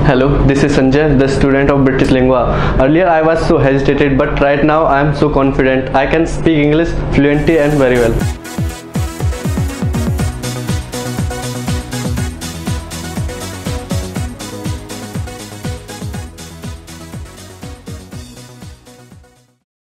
Hello, this is Sanjay, the student of British Lingua. Earlier I was so hesitated, but right now I am so confident. I can speak English fluently and very well.